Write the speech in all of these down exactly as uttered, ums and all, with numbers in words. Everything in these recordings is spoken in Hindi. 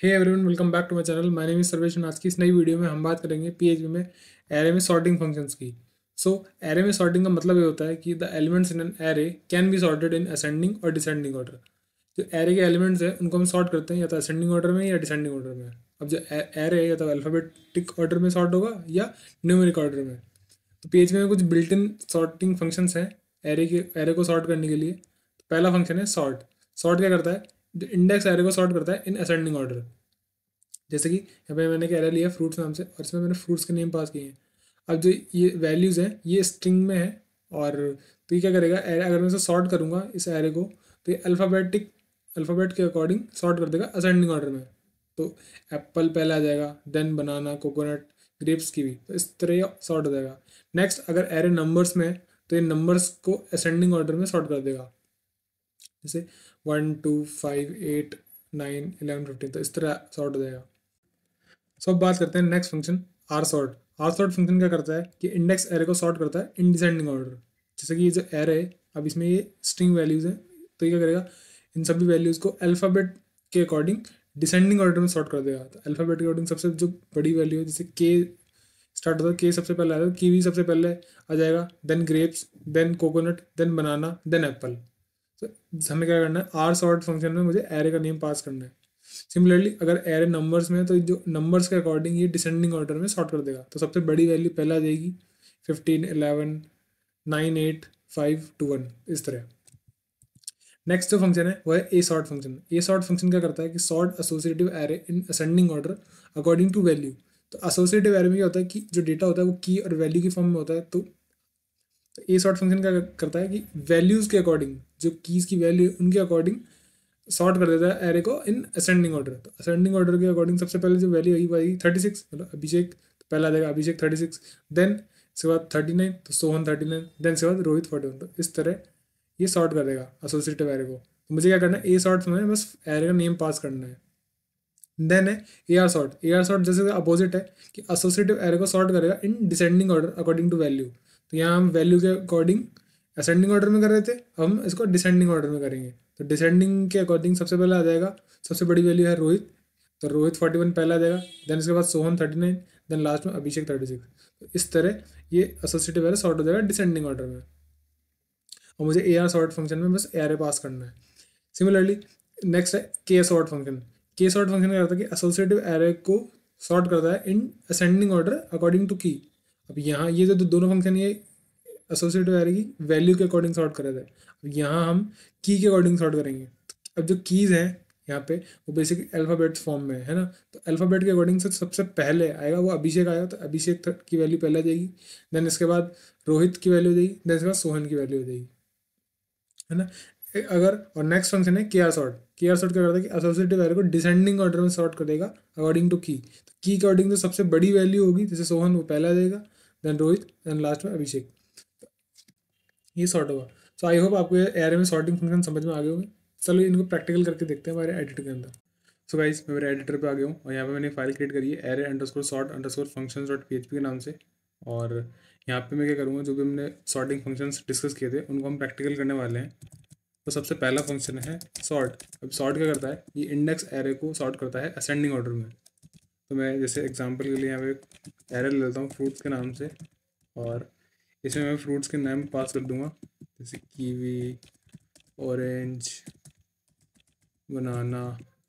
Hey everyone, welcome back to my channel. My name is Sarvesh. आज की इस नई वीडियो में हम बात करेंगे पीएचपी में एरे में सॉर्टिंग फंक्शंस की। सो एरे में सॉर्टिंग का मतलब ये होता है कि the elements in an array can be sorted in ascending और डिसेंडिंग ऑर्डर। जो एरे के एलिमेंट्स हैं उनको हम सॉर्ट करते हैं या तो असेंडिंग ऑर्डर में या डिसेंडिंग ऑर्डर में। अब जो एरे है या तो अल्फ़ाबेटिक ऑर्डर में सॉर्ट होगा या न्यूमेरिक ऑर्डर में। तो पीएचपी में कुछ बिल्ट इन सॉर्टिंग फंक्शंस हैं एरे के एरे को सॉर्ट करने के लिए। तो पहला फंक्शन है सॉर्ट। सॉर्ट क्या करता है? जो इंडेक्स एरे को सॉर्ट करता है इन असेंडिंग ऑर्डर। जैसे कि यहाँ पे मैंने एक एरे लिया फ्रूट्स नाम से और इसमें मैंने फ्रूट्स के नेम पास किए हैं। अब जो ये वैल्यूज़ हैं ये स्ट्रिंग में है। और तो ये क्या करेगा, एरे अगर मैं इसे सॉर्ट करूँगा इस एरे को, तो ये अल्फ़ाबेटिक अल्फ़ाबेट के अकॉर्डिंग सॉर्ट कर देगा असेंडिंग ऑर्डर में। तो एप्पल पहले आ जाएगा, देन बनाना, कोकोनट, ग्रेप्स की भी, तो इस तरह ये सॉर्ट हो जाएगा। नेक्स्ट, अगर एरे नंबर्स में है तो ये नंबर्स को असेंडिंग ऑर्डर में सॉर्ट कर देगा। जैसे one two five eight nine eleven fifteen, तो इस तरह सॉर्ट हो जाएगा। सो अब बात करते हैं next function R sort. R sort function क्या करता है कि इंडेक्स एरे को सॉर्ट करता है इन डिसेंडिंग ऑर्डर। जैसे कि ये जो एरे है, अब इसमें ये स्ट्रिंग वैल्यूज़ हैं, तो ये क्या करेगा, इन सभी वैल्यूज़ को अल्फ़ाबेट के अकॉर्डिंग डिसेंडिंग ऑर्डर में सॉर्ट कर देगा। तो अल्फ़ाबेट के अकॉर्डिंग सबसे जो बड़ी वैल्यू है, जैसे के स्टार्ट होता है, के सबसे पहले आता है, कीवी सबसे पहले आ जाएगा, then grapes, then coconut, then banana, then apple. तो हमें क्या करना है, आर सॉर्ट फंक्शन में मुझे एरे का नेम पास करना है। सिमिलरली अगर एरे नंबर्स में है तो जो नंबर्स के अकॉर्डिंग ये डिसेंडिंग ऑर्डर में सॉर्ट कर देगा। तो सबसे बड़ी वैल्यू पहले आ जाएगी, fifteen, eleven, nine, eight, five, two, one, इस तरह। नेक्स्ट जो फंक्शन है वो है A sort function. A sort function क्या करता है कि sort associative array in ascending order according to value. तो एसोसिएटिव एरे में क्या होता है कि जो डेटा होता है वो की और वैल्यू की फॉर्म में होता है। तो ए सॉर्ट फंक्शन क्या करता है कि वैल्यूज़ के अकॉर्डिंग, जो कीज़ की वैल्यू उनके अकॉर्डिंग सॉर्ट कर देता है एरे को इन असेंडिंग ऑर्डर। तो असेंडिंग ऑर्डर के अकॉर्डिंग सबसे पहले जो वैल्यू आई पाएगी थर्टी सिक्स, मतलब अभिषेक तो पहला आ जाएगा अभिषेक थर्टी सिक्स, देन इसके बाद थर्टी नाइन तो सोहन थर्टी नाइन, देन इसके बाद रोहित फोर्टी वन। तो इस तरह ये सॉर्ट कर देगा एसोसिएटिव एरे को। तो मुझे क्या करना है, ए सॉर्ट में बस एरे का नेम पास करना है। देन है A R sort. A R sort जैसे अपोजिट है कि एसोसिएटिव एरे को सॉर्ट करेगा in descending order according to value. तो यहाँ हम वैल्यू के अकॉर्डिंग असेंडिंग ऑर्डर में कर रहे थे, अब हम इसको डिसेंडिंग ऑर्डर में करेंगे। तो डिसेंडिंग के अकॉर्डिंग सबसे पहले आ जाएगा, सबसे बड़ी वैल्यू है रोहित, तो रोहित फोर्टी वन पहला आ जाएगा, देन इसके बाद Sohan thirty nine, then last में अभिषेक थर्टी सिक्स। तो इस तरह ये एसोसिएटिव एरे सॉर्ट हो जाएगा डिसेंडिंग ऑर्डर में। और मुझे ए आर सॉर्ट फंक्शन में बस एरे पास करना है। सिमिलरली नेक्स्ट है K sort function. K sort function क्या करता है कि एसोसिएटिव एरे को सॉर्ट करता है in ascending order according to key. अब यहाँ ये जो दोनों फंक्शन ये एसोसिएटिव एरे की वैल्यू के अकॉर्डिंग सॉर्ट कर रहे थे, अब यहाँ हम की के अकॉर्डिंग सॉर्ट करेंगे। अब जो कीज़ हैं यहाँ पे वो बेसिक अल्फ़ाबेट्स फॉर्म में है ना, तो अल्फ़ाबेट के अकॉर्डिंग से सबसे पहले आएगा वो अभिषेक आएगा, तो अभिषेक की वैल्यू पहले आ जाएगी, देन इसके बाद रोहित की वैल्यू हो जाएगी, देन इसके बाद सोहन की वैल्यू हो जाएगी, है ना। अगर और नेक्स्ट फंक्शन है K R sort. K R sort क्या करता है कि एसोसिएटिव एरे को डिसेंडिंग ऑर्डर में सॉर्ट करेगा अकॉर्डिंग टू की। तो की के अकॉर्डिंग तो सबसे बड़ी वैल्यू होगी, जैसे सोहन वो पहला आ जाएगा, देन रोहित, देन लास्ट में अभिषेक। ये सॉर्ट होगा। सो आई होप आपको एरे में सॉर्टिंग फंक्शन समझ में आ गए होंगे। चलो इनको प्रैक्टिकल करके देखते हैं हमारे एडिटर के अंदर। सो गाइस, मैं मेरे एडिटर पे आ गया हूँ और यहाँ पे मैंने फाइल क्रिएट करी है array underscore sort underscore functions dot P H P के नाम से। और यहाँ पे मैं क्या करूँगा, जो भी हमने सॉर्टिंग फंक्शंस डिस्कस किए थे उनको हम प्रैक्टिकल करने वाले हैं। तो सबसे पहला फंक्शन है सॉर्ट। अब सॉर्ट क्या करता है, ये इंडेक्स एरे को सॉर्ट करता है असेंडिंग ऑर्डर में। तो मैं जैसे एग्जांपल के लिए यहाँ पे एरे ले लेता हूँ फ्रूट्स के नाम से, और इसमें मैं फ्रूट्स के नाम पास कर दूंगा, जैसे kiwi, orange, banana,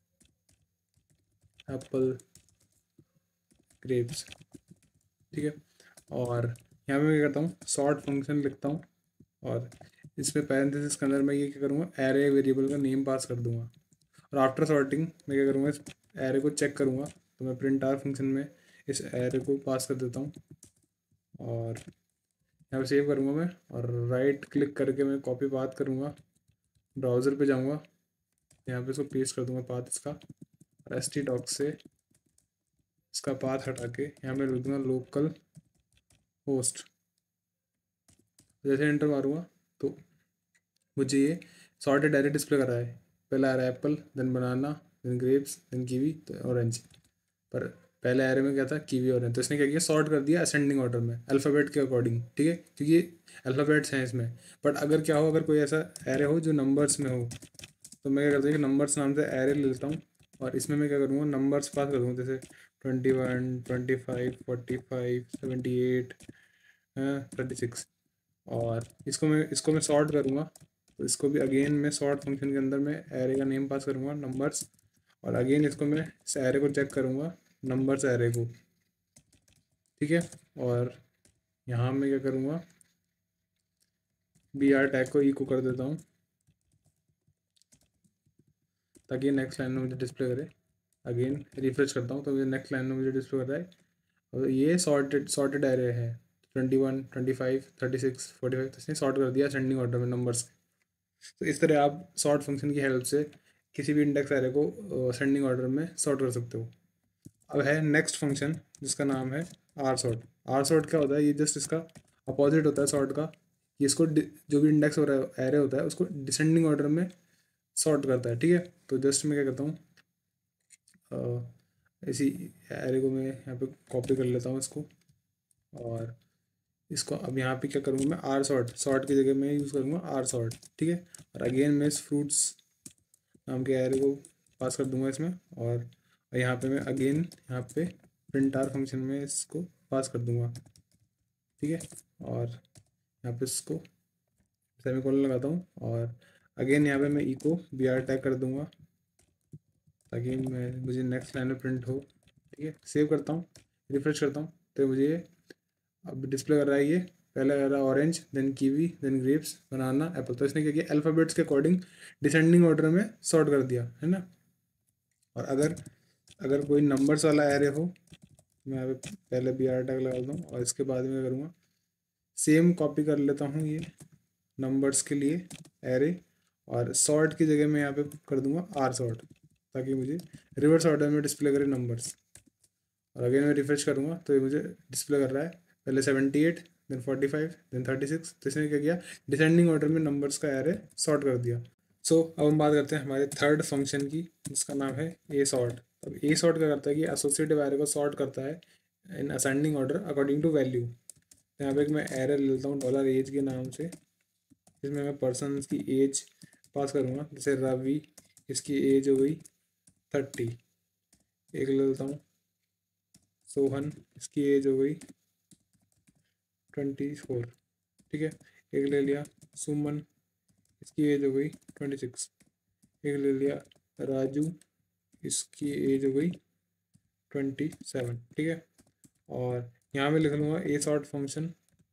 apple, grapes, ठीक है। और यहाँ पे मैं क्या करता हूँ, सॉर्ट फंक्शन लिखता हूँ और इसमें पैरेंथेसिस के अंदर मैं ये क्या करूँगा, एरे वेरिएबल का नेम पास कर दूंगा। और आफ्टर सॉर्टिंग मैं क्या करूँगा, इस एरे को चेक करूँगा, तो मैं प्रिंट आर फंक्शन में इस एरे को पास कर देता हूँ और यहाँ पे सेव करूँगा मैं, और राइट क्लिक करके मैं कॉपी पाथ करूँगा, ब्राउज़र पे जाऊँगा, यहाँ पे इसको पेस्ट कर दूँगा पाथ इसका, और एस टी डॉक से इसका पाथ हटा के यहाँ पे लिख दूँगा लोकल होस्ट। जैसे एंटर मारूँगा तो मुझे ये सॉर्टेड एरे डिस्प्ले कर रहा है। पहला आ रहा है apple, then banana, then grapes, then kiwi, तो ऑरेंज। पर पहले एरे में क्या था, कीवी ऑरेंज, तो इसने क्या किया, सॉर्ट कर दिया असेंडिंग ऑर्डर में अल्फ़ाबेट के अकॉर्डिंग, ठीक है, क्योंकि अल्फ़ाबेट्स हैं इसमें। बट अगर क्या हो, अगर कोई ऐसा एरे हो जो नंबर्स में हो, तो मैं क्या करता हूँ कि नंबर्स नाम से एरे ले लेता हूँ और इसमें मैं क्या करूँगा, नंबर्स पास करूँगा, जैसे twenty one twenty five forty five seventy eight thirty six. और इसको मैं इसको मैं सॉर्ट करूँगा, तो इसको भी अगेन मैं सॉर्ट फंक्शन के अंदर मैं एरे का नेम पास करूँगा नंबर्स, और अगेन इसको मैं इस एरे को चेक करूँगा नंबर्स एरे को, ठीक है। और यहाँ मैं क्या करूँगा, बी आर टैग को इको कर देता हूँ ताकि नेक्स्ट लाइन में मुझे डिस्प्ले करे। अगेन रिफ्रेश करता हूँ तो मुझे नेक्स्ट लाइन में मुझे डिस्प्ले कर रहा है, और ये सॉर्टेड सॉर्टेड एरे है, twenty one twenty five thirty six forty five, तो इसने सॉर्ट कर दिया असेंडिंग ऑर्डर में नंबर्स। तो इस तरह आप सॉर्ट फंक्शन की हेल्प से किसी भी इंडेक्स एरे को असेंडिंग ऑर्डर में सॉर्ट कर सकते हो। अब है नेक्स्ट फंक्शन जिसका नाम है आर सॉर्ट। आर सॉर्ट क्या होता है, ये जस्ट इसका अपोजिट होता है सॉर्ट का। ये इसको डि- जो भी इंडेक्स हो रहा है एरे होता है उसको डिसेंडिंग ऑर्डर में सॉर्ट करता है, ठीक है। तो जस्ट मैं क्या करता हूँ, अ, इसी एरे को मैं यहाँ पे कॉपी कर लेता हूँ इसको, और इसको अब यहाँ पे क्या करूँगा, मैं आर सॉर्ट सॉर्ट की जगह मैं यूज़ करूँगा आर सॉर्ट, ठीक है। और अगेन मैं इस फ्रूट्स नाम के एरे को पास कर दूंगा इसमें, और यहाँ पे मैं अगेन यहाँ पे प्रिंट आर फंक्शन में इसको पास कर दूंगा, ठीक है। और यहाँ पे इसको सेमीकोलन लगाता हूँ, और अगेन यहाँ पे मैं इको बी आर टैग कर दूंगा ताकि मैं मुझे नेक्स्ट लाइन में प्रिंट हो, ठीक है। सेव करता हूँ, रिफ्रेश करता हूँ, तो मुझे अब डिस्प्ले कर रहा है, ये पहले कर रहा है orange, then kiwi, then grapes, banana, apple. तो इसने क्या किया, अल्फ़ाबेट्स के अकॉर्डिंग डिसेंडिंग ऑर्डर में सॉर्ट कर दिया है ना। और अगर अगर कोई नंबर्स वाला एरे हो, मैं यहाँ पे पहले बी आर टैग लगा देता हूँ, और इसके बाद में करूँगा सेम कॉपी कर लेता हूँ ये नंबर्स के लिए एरे, और सॉर्ट की जगह मैं यहाँ पे कर दूंगा आर सॉर्ट ताकि मुझे रिवर्स ऑर्डर में डिस्प्ले करे नंबर्स। और अगेन मैं रिफ्रेश करूँगा तो ये मुझे डिस्प्ले कर रहा है पहले seventy eight, then forty five, then thirty six. तो इसने क्या किया, डिसेंडिंग ऑर्डर में नंबर्स का एरे सॉर्ट कर दिया। सो so, अब हम बात करते हैं हमारे थर्ड फंक्शन की जिसका नाम है ए सॉर्ट। अब ए सॉर्ट क्या करता है कि एसोसिएटिव एरे को सॉर्ट करता है in ascending order according to value. यहाँ पे एक मैं एरे ले लेता हूँ डॉलर एज के नाम से, जिसमें मैं पर्सन की एज पास करूँगा, जैसे रवि, इसकी एज हो गई थर्टी। एक ले लेता हूँ सोहन, इसकी एज हो गई ट्वेंटी फोर, ठीक है। एक ले लिया सुमन, इसकी एज हो गई ट्वेंटी सिक्स। एक ले लिया राजू, इसकी एज हो गई ट्वेंटी सेवन, ठीक है। और यहाँ मैं लिख लूँगा ए सॉर्ट फंक्शन,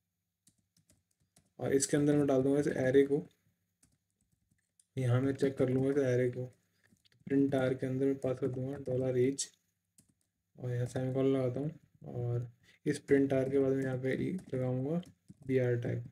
और इसके अंदर मैं डाल दूँगा इस एरे को। यहाँ मैं चेक कर लूँगा इस एरे को, प्रिंट आर के अंदर मैं पास कर दूँगा डॉलर एज, और यहाँ सेमीकोलन लगाता हूँ, और इस प्रिंट आर के बाद में यहाँ पे लगाऊंगा बी आर टैग।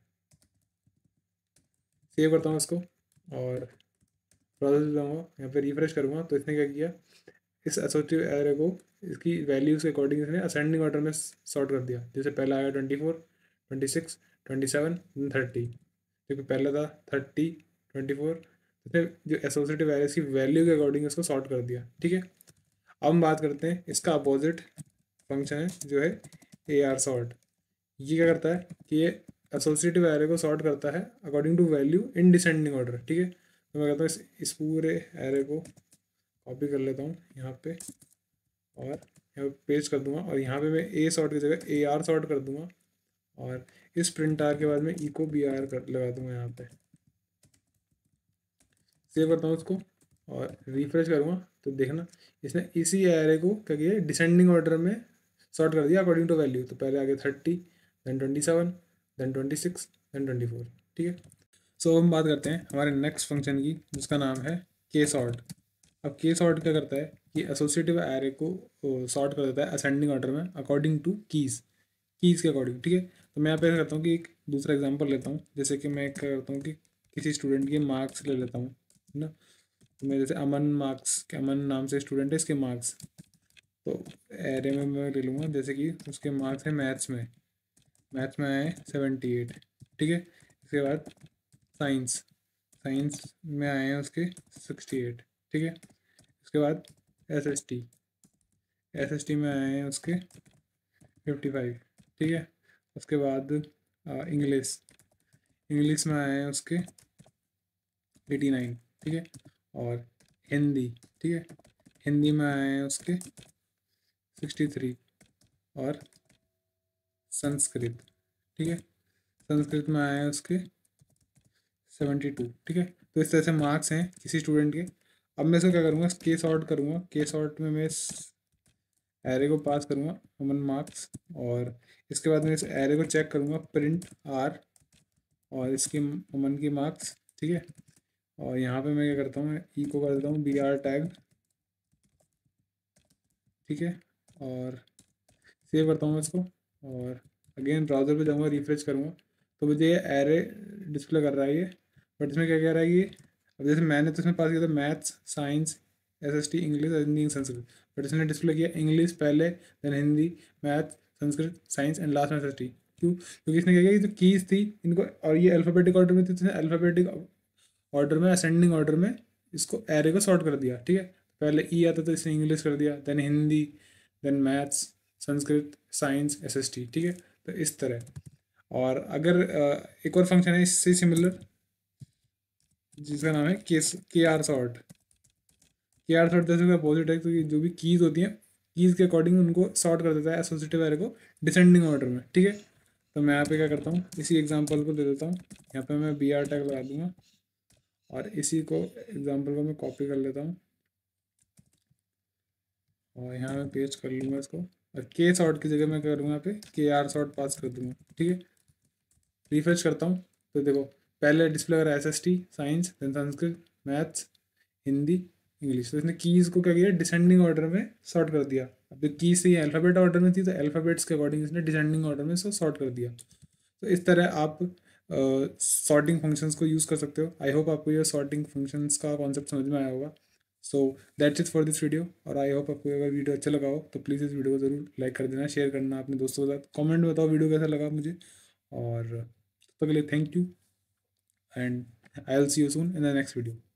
सेव करता हूँ इसको और प्रोसेस जाऊँगा, यहाँ पे रिफ्रेश करूँगा तो इसने क्या किया, इस एसोसिएटिव एरे को इसकी वैल्यूज़ के अकॉर्डिंग इसने असेंडिंग ऑर्डर में सॉर्ट कर दिया। जैसे पहला आया twenty four, twenty six, twenty seven, thirty, क्योंकि पहला था थर्टी, ट्वेंटी फोर, इसने जो एसोसिएटिव एरे की वैल्यू के अकॉर्डिंग इसको सॉर्ट कर दिया, ठीक है। अब हम बात करते हैं इसका अपोजिट फंक्शन है जो है ए आर सॉर्ट। ये क्या करता है कि ये एसोसिएटिव एरे को सॉर्ट करता है according to value in descending order, ठीक है। तो मैं कहता हूँ इस, इस पूरे एरे को कॉपी कर लेता हूँ यहाँ पे, और यहाँ पे पेस्ट कर दूंगा, और यहाँ पे मैं ए सॉर्ट की जगह ए आर सॉर्ट कर दूंगा, और इस प्रिंट आर के बाद में इको बी आर कर लगा दूंगा यहाँ पे। सेव करता हूँ उसको और रिफ्रेश करूँगा तो देखना इसने इसी एरे को क्या किया, डिसेंडिंग ऑर्डर में सॉर्ट कर दिया अकॉर्डिंग टू वैल्यू। तो पहले आगे thirty, then twenty seven, then twenty six, then twenty four, ठीक है। सो हम बात करते हैं हमारे नेक्स्ट फंक्शन की जिसका नाम है के सॉर्ट। अब के सॉर्ट क्या करता है कि एसोसिएटिव एरे को सॉर्ट कर देता है असेंडिंग ऑर्डर में अकॉर्डिंग टू कीज़, कीज़ के अकॉर्डिंग, ठीक है। तो मैं यहाँ पे ऐसा करता हूँ कि एक दूसरा एग्जांपल लेता हूँ, जैसे कि मैं क्या करता हूँ कि किसी स्टूडेंट के मार्क्स ले लेता हूँ, है ना। तो मैं जैसे अमन मार्क्स, अमन नाम से स्टूडेंट है, इसके मार्क्स, तो एरे में मैं ले लूँगा जैसे कि उसके मार्क्स हैं मैथ्स में, मैथ्स में आए सेवेंटी एट, ठीक है। इसके बाद साइंस, साइंस में आए हैं उसके सिक्सटी एट, ठीक है। इसके बाद S S T, S S T में आए हैं उसके फिफ्टी फाइव, ठीक है। उसके बाद इंग्लिश, इंग्लिश में आए हैं उसके एटी नाइन, ठीक है। और हिंदी, ठीक है, हिंदी में आए हैं उसके सिक्सटी थ्री और संस्कृत, ठीक है, संस्कृत में आए हैं उसके सेवेंटी टू, ठीक है। तो इस तरह से मार्क्स हैं किसी स्टूडेंट के। अब मैं इसको क्या करूँगा, के सॉर्ट करूँगा। के सॉर्ट में मैं इस एरे को पास करूँगा अमन मार्क्स, और इसके बाद मैं इस एरे को चेक करूँगा प्रिंट आर और इसकी अमन की मार्क्स, ठीक है। और यहाँ पे मैं क्या करता हूँ, ई को कर देता हूँ बी आर टैग, ठीक है, और सेव करता हूँ इसको। और अगेन ब्राउज़र पे जाऊँगा, रिफ्रेश करूँगा तो मुझे ये एरे डिस्प्ले कर रहा है ये। बट इसमें क्या कह रहा है कि अब जैसे मैंने तो इसमें पास किया था maths, science, S S T, English, Hindi, Sanskrit, but इसने डिस्प्ले किया इंग्लिश पहले, then Hindi, math, Sanskrit, science and last में एस एस टी। क्यों? क्योंकि इसने क्या किया, जो कीज़ थी इनको, और ये अल्फ़ाबेटिक ऑर्डर में थी, तो इसने अल्फ़ाबेटिक ऑर्डर में, असेंडिंग ऑर्डर में इसको एरे को सॉर्ट कर दिया, ठीक है। पहले ई आता तो इसने इंग्लिश कर दिया, then Hindi, then maths, Sanskrit, science, S S T, ठीक है। तो इस तरह। और अगर अ, एक और फंक्शन है इससे सिमिलर जिसका नाम है के K R sort. K R sort जैसे अपोजिट है, क्योंकि जो भी कीज़ होती हैं कीज़ के अकॉर्डिंग उनको सॉर्ट कर देता है एसोसिएटिव एरे को डिसेंडिंग ऑर्डर में, ठीक है। तो मैं यहाँ पे क्या करता हूँ, इसी एग्जांपल को ले लेता हूँ, यहाँ पे मैं बी आर टैग लगा दूंगा और इसी को एग्जांपल को मैं कॉपी कर लेता हूँ और यहाँ मैं पेस्ट कर लूँगा इसको, और के सॉर्ट की जगह मैं क्या करूँगा, यहाँ पे के आर सॉर्ट पास कर दूँगा, ठीक है। रिफ्रेश करता हूँ तो देखो पहले डिस्प्ले कर रहा है S S T, science, then Sanskrit, maths, Hindi, English. तो इसने कीज़ को क्या किया, डिसेंडिंग ऑर्डर में सॉर्ट कर दिया। अब कीज़ से अल्फ़ाबेट ऑर्डर में थी तो अल्फ़ाबेट्स के अकॉर्डिंग इसने डिसेंडिंग ऑर्डर में इसको सॉर्ट कर दिया। तो इस तरह आप सॉर्टिंग फंक्शंस को यूज़ कर सकते हो। आई होप आपको ये सॉर्टिंग फंक्शंस का कॉन्सेप्ट समझ में आया होगा। So that's it for this video, और आई होप आपको अगर वीडियो अच्छा लगा हो तो प्लीज़ इस वीडियो को ज़रूर लाइक कर देना, शेयर करना अपने दोस्तों के साथ, कमेंट में बताओ वीडियो कैसा लगा मुझे। और तब तक के लिए thank you, and I will see you soon in the next video.